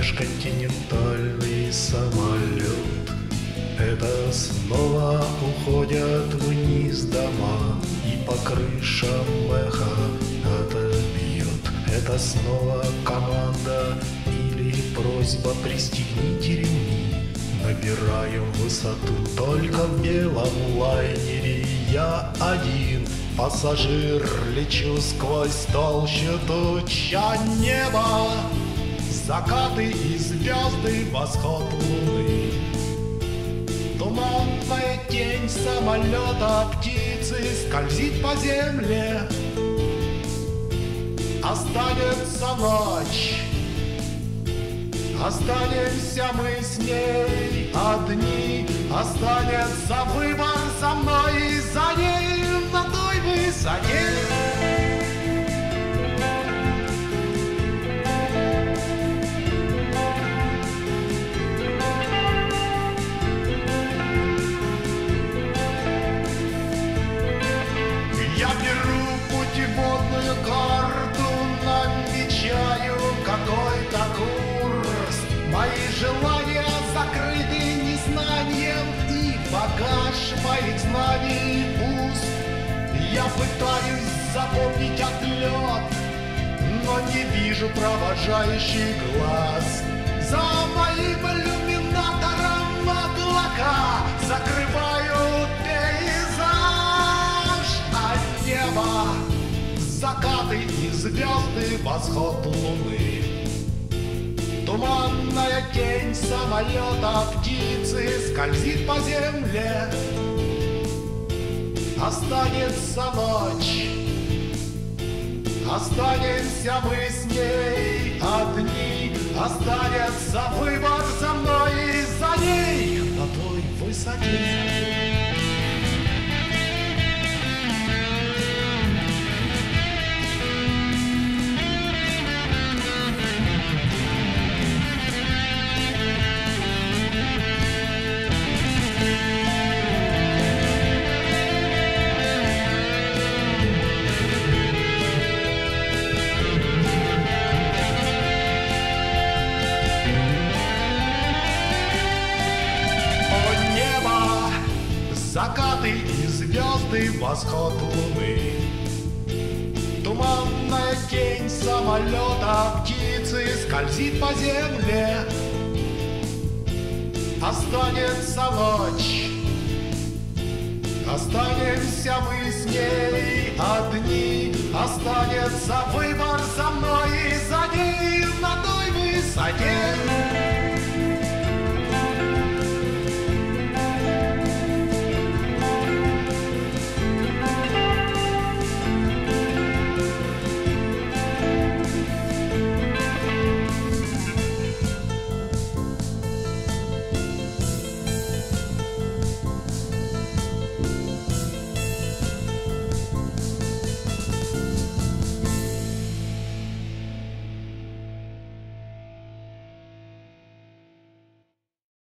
межконтинентальный самолет. Это снова уходят вниз дома, и по крышам эхо отобьет. Это снова команда или просьба: пристегните ремни. Набираем высоту только в белом лайнере. Я один пассажир, лечу сквозь толщу туч, а небо — закаты и звезды, восход луны. Туманная тень самолета птицы скользит по земле. Останется ночь, останемся мы с ней одни. Останется выбор за мной и за ней на той высоте. Я беру путеводную карту, намечаю какой-то курс. Мои желания закрыты незнанием, и багаж моих знаний пуст. Я пытаюсь запомнить отлет, но не вижу провожающий глаз. За моим иллюминатором облака закрывают пейзаж, а небо — закаты и звезды, восход луны. Туманная тень самолета птицы скользит по земле. Останется ночь, останемся мы с ней одни. Останется выбор за мной и за ней на той высоте. Закаты и звезды, восход луны. Туманная тень самолета птицы скользит по земле. Останется ночь, останемся мы с ней одни. Останется выбор за мной и за ней